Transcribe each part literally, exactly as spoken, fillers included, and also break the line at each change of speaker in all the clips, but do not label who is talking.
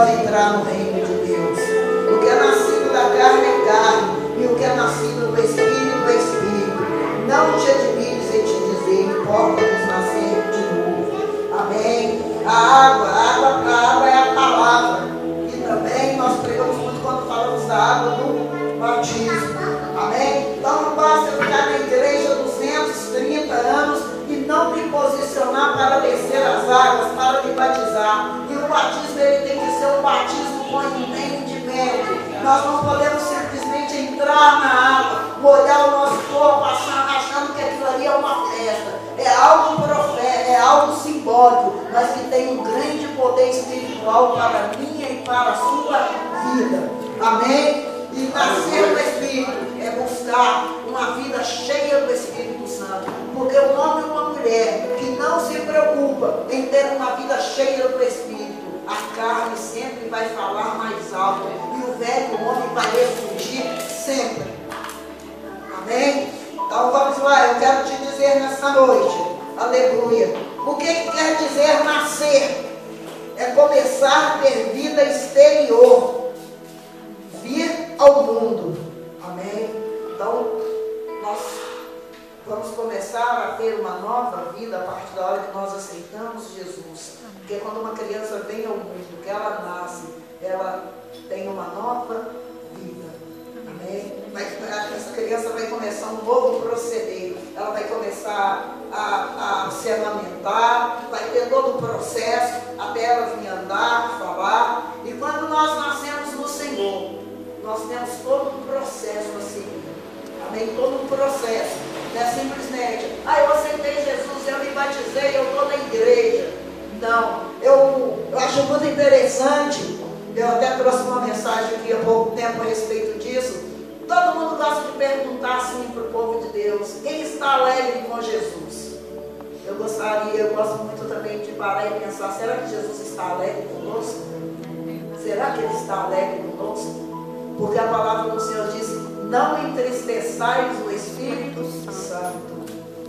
pode entrar no reino de Deus. O que é nascido da carne é carne, e o que é nascido do Espírito é Espírito. Não te admires em te dizer, importa-nos nascer de novo. Amém? A água, a água, a água é a palavra. E também nós pregamos muito quando falamos da água do batismo. Amém? Então não basta eu ficar na igreja duzentos e trinta anos e não me posicionar para descer as águas, para me batizar. E o batismo ele tem que ser um batismo com entendimento. Nós não podemos simplesmente entrar na água, molhar o nosso corpo achando que aquilo ali é uma festa. É algo profético, é algo simbólico, mas que tem um grande poder espiritual para a minha e para a sua vida. Amém? E nascer no Espírito é buscar uma vida cheia do Espírito Santo. Porque um homem e uma mulher que não se preocupa em ter uma vida cheia do Espírito, a carne sempre vai falar mais alto e o velho homem vai ressurgir sempre. Amém? Então vamos lá, eu quero te dizer nessa noite, aleluia, o que quer dizer nascer? É começar a ter vida exterior, vir ao mundo. Amém? Então, nós vamos começar a ter uma nova vida a partir da hora que nós aceitamos Jesus. Porque quando uma criança vem ao mundo, que ela nasce, ela tem uma nova vida. Amém? Vai, essa criança vai começar um novo proceder. Ela vai começar a, a se amamentar, vai ter todo o processo até ela vir andar, falar. E quando nós nascemos no Senhor, nós temos todo um processo a seguir. Amém? Todo um processo. Não é simplesmente, ah, eu aceitei Jesus, eu me batizei, eu estou na igreja. Não, eu, eu acho muito interessante, eu até trouxe uma mensagem aqui há pouco tempo a respeito disso. Todo mundo gosta de perguntar assim para o povo de Deus, quem está alegre com Jesus? Eu gostaria, eu gosto muito também de parar e pensar, será que Jesus está alegre conosco? Será que Ele está alegre conosco? Porque a palavra do Senhor diz, não entristeçais o Espírito Santo.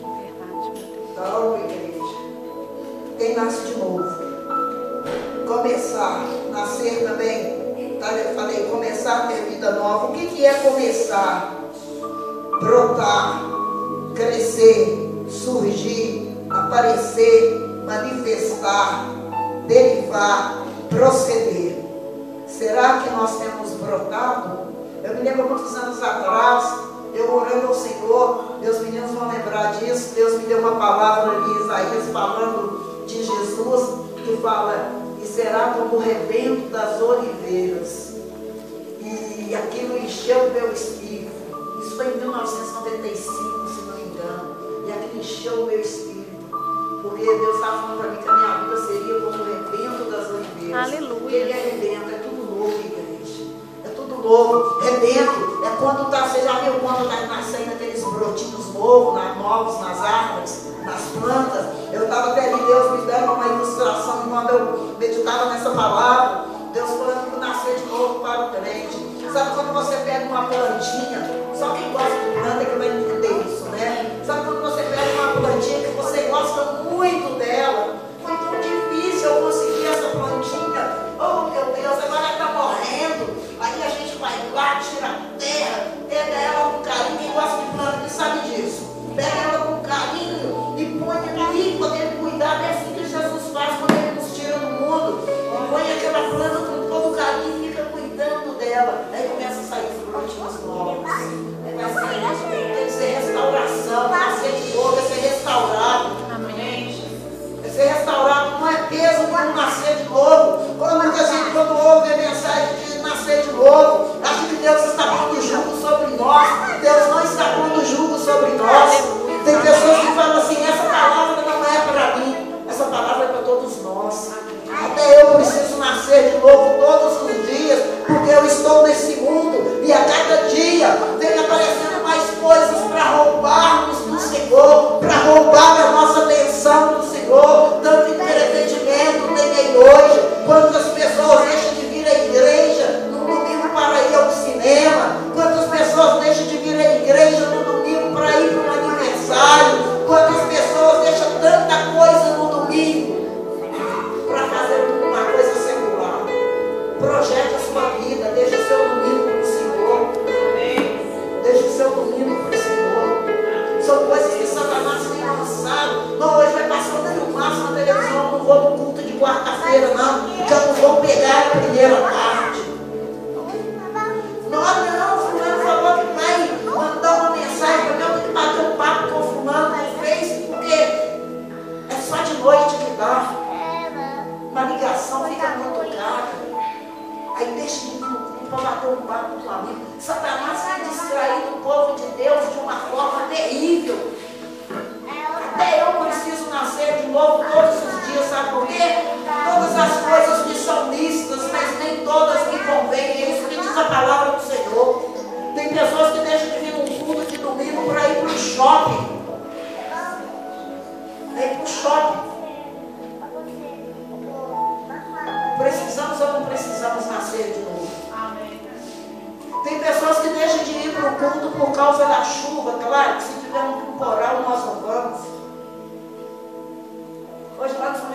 Então, igreja, quem nasce de novo, começar, nascer também, tá? Eu falei, começar a ter vida nova. O que, que é começar? Brotar, crescer, surgir, aparecer, manifestar, derivar, proceder. Será que nós temos brotado? Eu me lembro muitos anos atrás, eu orando ao Senhor, meus meninos vão lembrar disso, Deus me deu uma palavra ali, Isaías, falando de Jesus, que fala, e será como o rebento das oliveiras. E aquilo encheu o meu espírito. Isso foi em mil novecentos e noventa e cinco, se não me engano. E aquilo encheu o meu espírito. Porque Deus estava falando para mim que a minha vida seria como o rebento das oliveiras.
Aleluia.
Ele é rebento, é tudo novo, igreja. É tudo novo. Rebento é quando está, você já viu quando está nascendo aqueles brotinhos novos, na, novos nas árvores, nas plantas. Eu estava até ali, Deus me dando uma ilustração quando eu meditava nessa palavra. Deus falando que nascer de novo para o crente. Sabe quando você pega uma plantinha, só quem gosta de planta é que vai entender isso, né? Sabe quando você pega uma plantinha que você gosta muito dela? Foi tão difícil eu conseguir essa plantinha. Oh meu Deus, agora ela está morrendo. Aí a gente vai lá, tira a terra, pega ela com carinho. Quem gosta de planta, quem sabe disso? Pega ela com carinho e põe ali, poder cuidar. É assim que Jesus faz quando Ele nos tira do mundo. Põe aquela planta com todo carinho e fica cuidando dela. Aí começa a sair os brotinhos novos. Aí vai sair os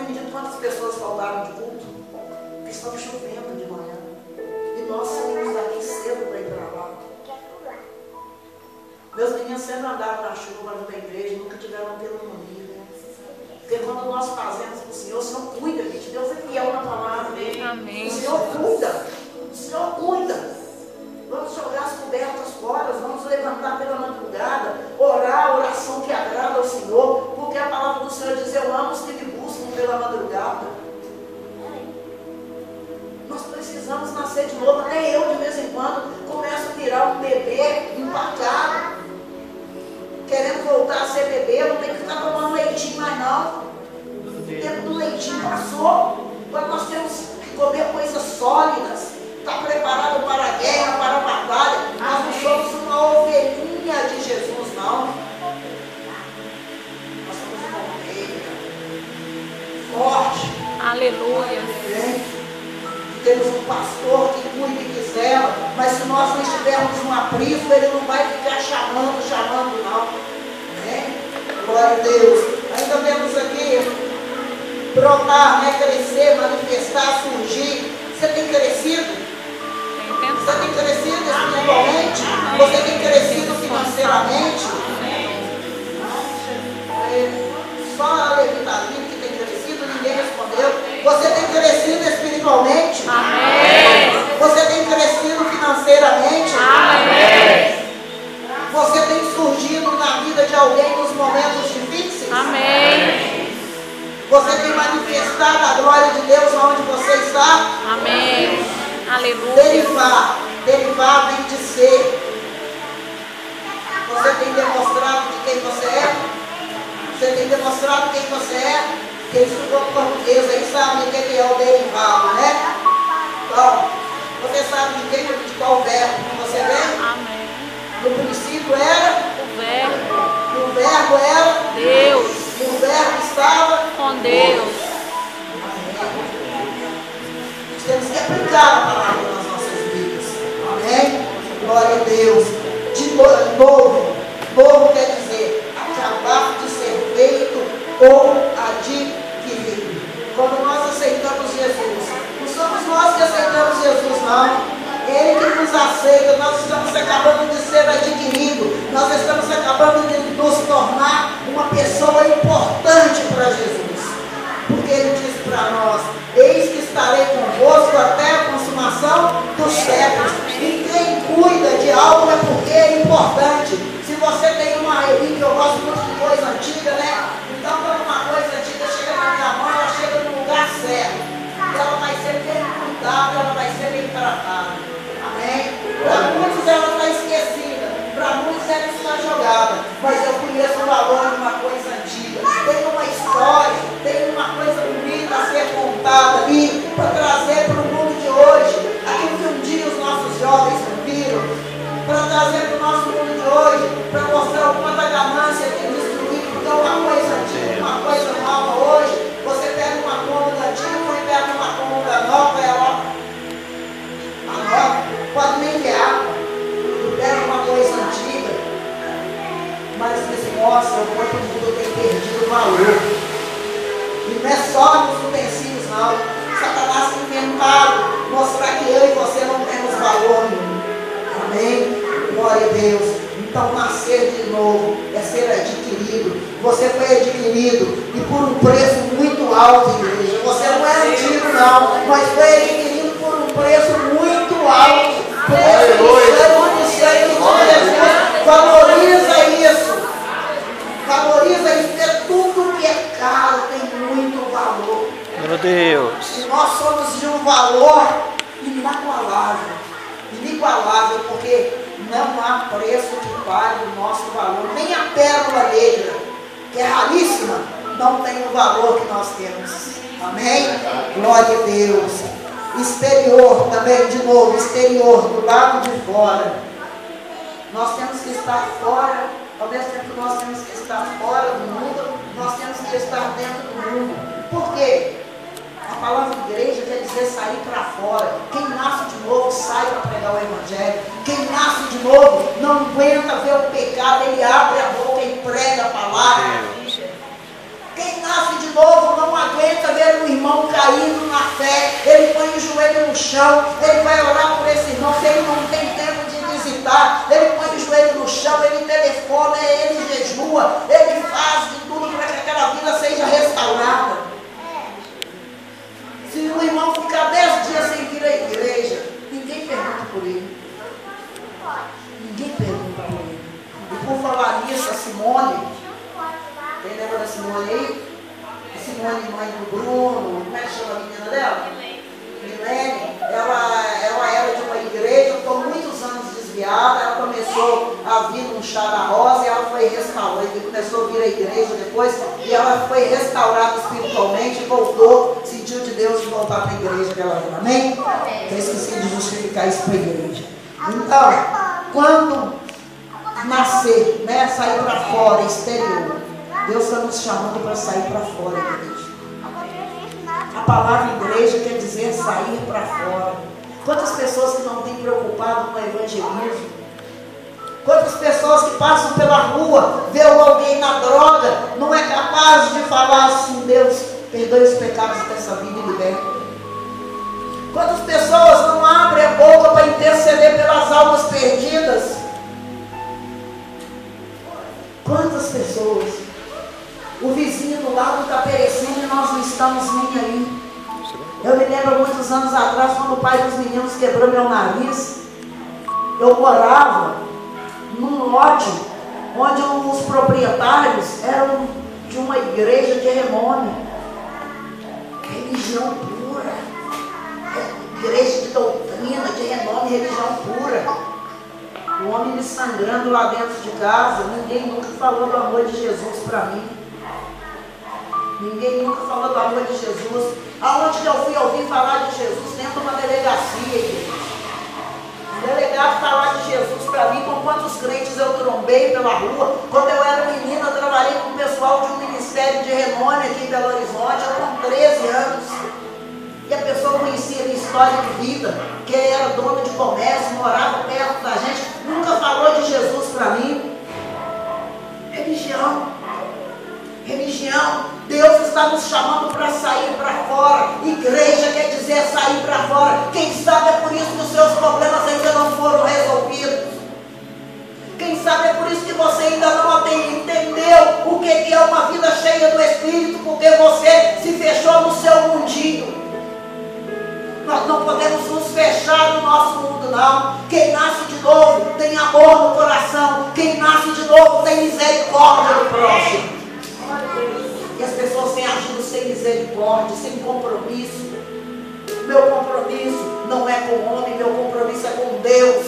medido quantas pessoas faltaram de culto? Porque estava chovendo de manhã. E nós saímos daqui cedo para ir para lá. Meus meninos sempre andaram na chuva para a igreja, nunca tiveram pneumonia. Porque quando nós fazemos para o Senhor, o Senhor cuida, gente. Deus é fiel na palavra dele.
Amém.
O Senhor cuida. O Senhor cuida. Vamos jogar as cobertas fora, vamos levantar pela madrugada, orar a oração que agrada ao Senhor, porque a palavra do Senhor diz: eu amo os que me buscam pela madrugada. Nós precisamos nascer de novo. Até eu, de vez em quando, começo a virar um bebê empacado, querendo voltar a ser bebê. Eu não tenho que ficar tomando leitinho mais não. O tempo do leitinho passou. Agora nós temos que comer coisas sólidas. Está preparado para a guerra, para a batalha. Nós não somos uma ovelhinha de Jesus, não. Nós somos uma ovelha forte.
Aleluia.
Temos um pastor que cuida e que zela, mas se nós não estivermos no aprisco, ele não vai ficar chamando, chamando, não. Né? Glória a Deus. Ainda temos aqui brotar, né? Crescer, manifestar, surgir. Você tem crescido? Você tem crescido espiritualmente? Você tem crescido financeiramente? É, só a Levitalina que tem crescido, ninguém respondeu. Você tem crescido espiritualmente?
Amém.
Você tem crescido financeiramente?
Amém.
Você tem surgido na vida de alguém nos momentos difíceis?
Amém.
Você tem manifestado a glória de Deus onde você está?
Amém. Aleluia.
Derivar, derivar vem de ser. Você tem demonstrado de quem você é? Você tem demonstrado quem você é? Quem estudou português aí sabe o que é o derivado, né? Então, você sabe de quem, de qual verbo que você vem?
Amém.
No princípio era?
O verbo.
E o verbo era?
Deus.
E o verbo estava?
Com Deus.
Temos que aplicar a palavra nas nossas vidas. Amém? Glória a Deus. De novo, novo quer dizer acabar de ser feito ou adquirido. Quando nós aceitamos Jesus, não somos nós que aceitamos Jesus, não. Ele que nos aceita. Nós estamos acabando de ser adquirido. Nós estamos acabando de nos tornar uma pessoa importante para Jesus. Porque ele disse para nós: eis que estarei convosco até a consumação dos séculos. E quem cuida de algo é porque é importante. Se você tem uma relíquia, eu gosto muito de coisa antiga, né? Então, quando uma coisa antiga chega na minha mão, ela chega no lugar certo. Ela vai ser bem cuidada, ela vai ser bem tratada. Amém? Para muitos ela está esquecida, para muitos ela está jogada. Mas eu conheço o valor de uma coisa antiga. Tem uma história, tem uma coisa bonita a ser contada ali, para trazer para o mundo de hoje aquilo que um dia os nossos jovens viram, para trazer para o nosso mundo de hoje, para mostrar o quanto a ganância tem destruído. Porque uma coisa antiga, uma coisa nova hoje, você pega uma cômoda antiga e pega uma cômoda nova, ela a nova pode nem ter água, pega uma coisa antiga, mas isso mostra o quanto o mundo tem perdido valor. E não é só nos utensílios, não. Satanás tem tentado mostrar que eu e você não temos valor nenhum. Amém? Glória a Deus. Então, nascer de novo é ser adquirido. Você foi adquirido e por um preço muito alto, igreja. Você não é antigo, não, mas foi adquirido por um preço muito alto. Preço do sangue de Jesus. Valoriza isso. Valoriza isso, porque tudo que é caro tem muito valor.
Meu Deus.
E nós somos de um valor inagualável. Inigualável, porque não há preço que pague o nosso valor. Nem a pérola negra, que é raríssima, não tem o valor que nós temos. Amém? Glória a Deus. Exterior também, de novo, exterior, do lado de fora. Nós temos que estar fora, ao mesmo tempo que nós temos que estar fora do mundo, nós temos que estar dentro do mundo. Por quê? A palavra igreja quer dizer sair para fora. Quem nasce de novo sai para pregar o evangelho. Quem nasce de novo não aguenta ver o pecado, ele abre a boca e prega a palavra. Quem nasce de novo não aguenta ver ver um irmão caído na fé, ele põe o joelho no chão, ele vai orar por esse irmão. Se ele não tem tempo de visitar, ele põe o joelho no chão, ele telefona, ele jejua, ele faz de tudo para que aquela vida seja restaurada. Se o irmão ficar dez dias sem vir à igreja, ninguém pergunta por ele. Ninguém pergunta por ele. E por falar nisso, a Simone, quem lembra da Simone aí? A Simone, mãe do Bruno, como é que chama a menina dela? Milene. Ela, ela era de uma igreja, ficou muitos anos desviada, ela começou a vir num chá da rosa e ela foi restaurada, começou a vir à igreja depois, e ela foi restaurada espiritualmente, voltou, sentiu de Deus de voltar para a igreja que ela era. Amém? Eu esqueci de justificar isso para a igreja. Então, quando nascer, né, sair para fora, exterior, Deus está nos chamando para sair para fora, igreja. A palavra igreja quer dizer sair para fora. Quantas pessoas que não têm preocupado com o evangelismo? Quantas pessoas que passam pela rua, vê alguém na droga, não é capaz de falar assim: Deus, perdoe os pecados dessa vida e liberta. Quantas pessoas não abrem a boca para interceder pelas almas perdidas? Quantas pessoas? O vizinho do lado está perecendo e nós não estamos nem aí. Eu me lembro muitos anos atrás, quando o pai dos meninos quebrou meu nariz, eu morava num lote onde os proprietários eram de uma igreja de renome, religião pura, igreja de doutrina, de renome, religião pura. O homem me sangrando lá dentro de casa, ninguém nunca falou do amor de Jesus para mim. Ninguém nunca falou do amor de Jesus. Aonde que eu fui ouvir falar de Jesus? Dentro de uma delegacia, igreja. O delegado falar de Jesus para mim, com quantos crentes eu trombei pela rua. Quando eu era menina, eu trabalhei com o pessoal de um ministério de renome aqui em Belo Horizonte, eu com treze anos. E a pessoa conhecia a minha história de vida, que era dono de comércio, morava perto da gente, nunca falou de Jesus para mim. Religião. Religião, Deus está nos chamando para sair para fora. Igreja quer dizer sair para fora. Quem sabe é por isso que os seus problemas ainda não foram resolvidos. Quem sabe é por isso que você ainda não entendeu o que é uma vida cheia do Espírito, porque você se fechou no seu mundinho. Nós não podemos nos fechar no nosso mundo, não. Quem nasce de novo tem amor no coração. Quem nasce de novo tem misericórdia do próximo. E as pessoas têm agido sem misericórdia, sem compromisso. Meu compromisso não é com o homem, meu compromisso é com Deus.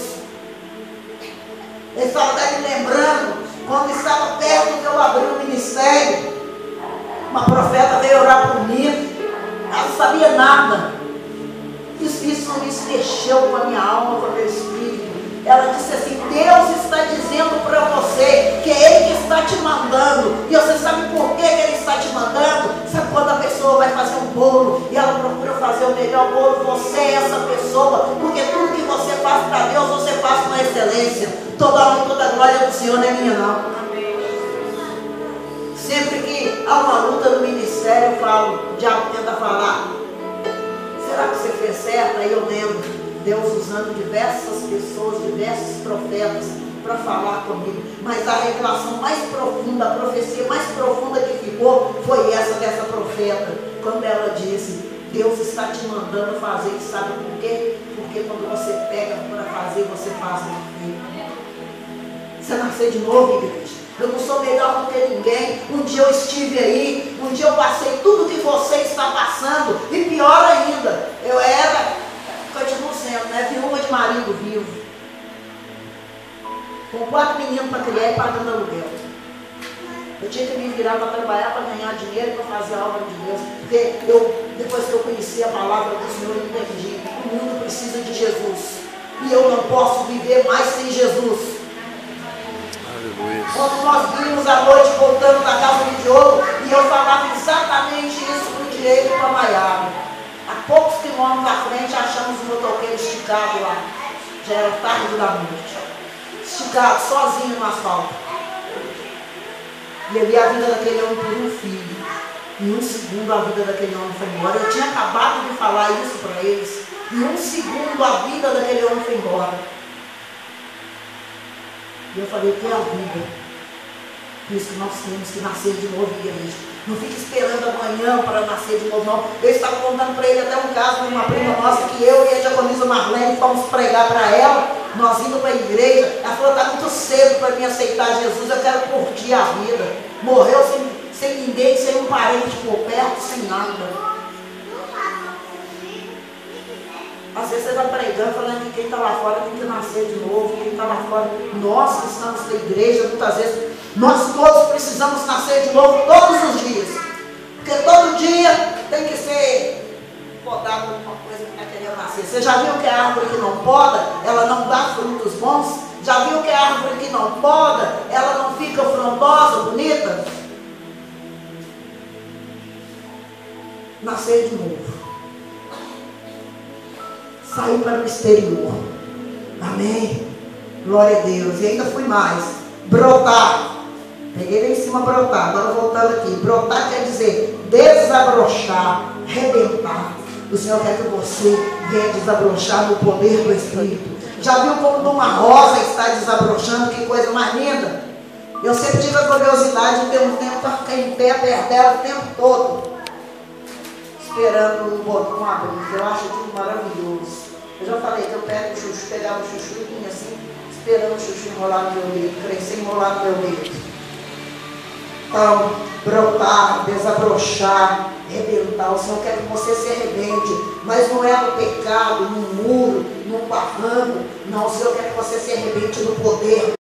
Ele estava até me lembrando, quando estava perto de eu abrir o ministério, uma profeta veio orar por mim, ela não sabia nada. Isso, isso me mexeu com a minha alma, com o meu espírito. Ela disse assim: Deus está dizendo para você que é Ele que está te mandando. E você sabe por que Ele está te mandando? Sabe quando a pessoa vai fazer um bolo e ela procura fazer o melhor bolo? Você é essa pessoa, porque tudo que você faz para Deus, você faz com excelência. Toda honra e toda glória do Senhor não é minha, não. Sempre que há uma luta no ministério, eu falo, o diabo tenta falar: será que você fez certo? Aí eu lembro Deus usando diversas pessoas, diversos profetas para falar comigo. Mas a revelação mais profunda, a profecia mais profunda que ficou foi essa dessa profeta. Quando ela disse: Deus está te mandando fazer. E sabe por quê? Porque quando você pega para fazer, você faz perfeito. Você nascer de novo, igreja. Eu não sou melhor do que ninguém. Um dia eu estive aí, um dia eu passei tudo que você está passando. E pior ainda, eu era... continuo sendo, né? Viúva de marido vivo. Com quatro meninos para criar e pagando aluguel. Eu tinha que me virar para trabalhar, para ganhar dinheiro, para fazer a obra de Deus. Porque eu, depois que eu conheci a palavra do Senhor, eu entendi: o mundo precisa de Jesus. E eu não posso viver mais sem Jesus. Aleluia. Quando nós vimos à noite voltando da casa de ouro, e eu falava exatamente isso para o Diego e para a Maiara. A poucos quilômetros à frente, achamos um motoqueiro esticado lá. Já era tarde da noite. Esticado, sozinho no asfalto. E eu vi a vida daquele homem por um filho. Em um segundo a vida daquele homem foi embora. Eu tinha acabado de falar isso para eles. Em um segundo a vida daquele homem foi embora. E eu falei, que é a vida? Por isso que nós temos que nascer de novo, igreja. Não fique esperando amanhã para nascer de novo, não. Eu estava contando para ele até um caso de uma prima nossa que eu e a diaconisa Marlene fomos pregar para ela. Nós indo para a igreja. Ela falou, está muito cedo para mim aceitar Jesus. Eu quero curtir a vida. Morreu sem, sem ninguém, sem um parente por perto, sem nada. Às vezes você vai pregando, falando que quem está lá fora tem que nascer de novo, quem está lá fora. Nós que estamos na igreja, muitas vezes, nós todos precisamos nascer de novo todos os dias. Porque todo dia tem que ser podado alguma coisa que está querendo nascer. Você já viu que a árvore que não poda, ela não dá frutos bons? Já viu que a árvore que não poda, ela não fica frondosa, bonita? Nascer de novo. Sair para o exterior. Amém? Glória a Deus. E ainda fui mais. Brotar. Peguei lá em cima brotar. Agora voltando aqui. Brotar quer dizer desabrochar, rebentar. O Senhor quer que você venha desabrochar no poder do Espírito. Já viu como uma rosa está desabrochando? Que coisa mais linda. Eu sempre tive a curiosidade de ter um tempo para ficar em pé perto dela o tempo todo, esperando o botão abrir. Eu acho tudo maravilhoso. Eu já falei que eu pego o chuchu, pegava o chuchu e vinha assim, esperando o chuchu enrolar no meu dedo, crescer enrolar no meu dedo. Então, brotar, desabrochar, rebentar. O Senhor quer que você se arrebente, mas não é no pecado, no muro, no barranco. Não, o Senhor quer que você se arrebente no poder